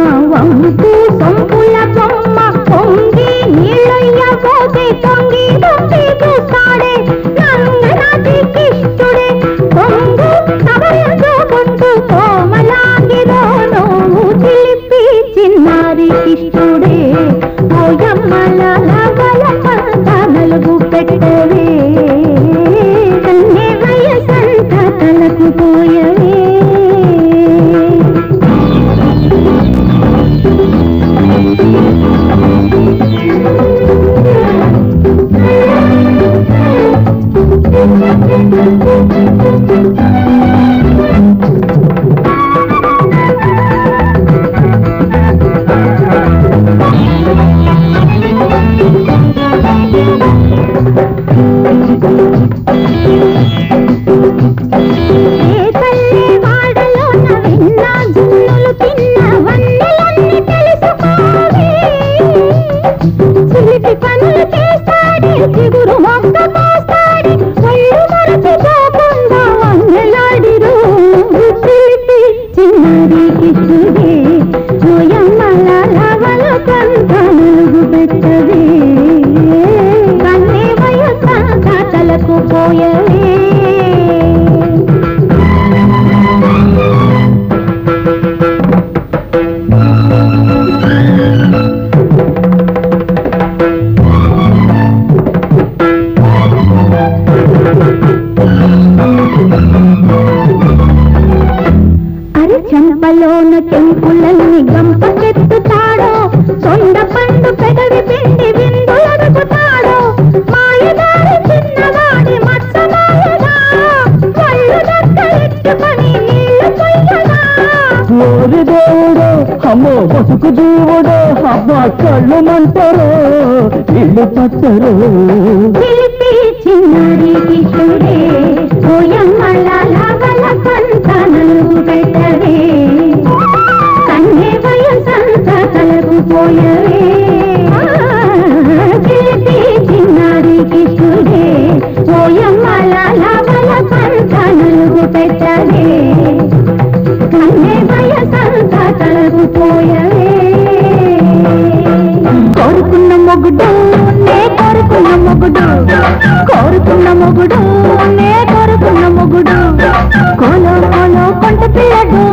వంపు సొంపుల బొమ్మ పొంగి నీళ్ళయ్య పోతే తొంగి తొంగి చూస్తాడే నంగనాథి కిష్టుడే పొంగు తవయకుంటూ కోమలాంగిలోనూ చిలిపి చిన్నారి కిష్టుడే ఓయమ్మల లవలకంత నలుగు పెట్టవే కన్నే వయసంత తలకు పోయవే చిగురు మొక్క కోస్తాడి ఒళ్ళు మరచిపోకుండా వంగలాడిరు చిన్నారి కిష్టుడే ఓయమ్మల లవల కంత నలుగు పెట్టవే కన్నే వయసంత తలకు పోయవే చెంపలోన చెంపులన్నీ గంపకెత్తుతాడో సొండ పండు పెదవి పిండి విందులడుగుతాడో మాయదారి చిన్నవాడి మత్సమాయగా కళ్ళు దక్కలెట్టుకొని నీళ్లు పొయ్యగా ఓరి దేవుడో అమ్మో బతుకు జీవుడో అమ్మ కళ్ళు మంటరో ఇల్లు పట్టరు చిలిపి చిన్నారి కిష్టుడే ఓయమ్మల లవల కంత నలుగు పెట్టవే కన్నే వయసంత తలకు పోయవే చిలిపి చిన్నారి కిష్టుడే ఓయమ్మల లవల కంత నలుగు పెట్టవే కన్నే వయసంత తలకు పోయవే కోరుకున్న మొగుడు నే కోరుకున్న మొగుడు కోరుకున్న మొగుడు నే కోరుకున్న మొగుడు కోలో కోలో కొంట పిల్లడు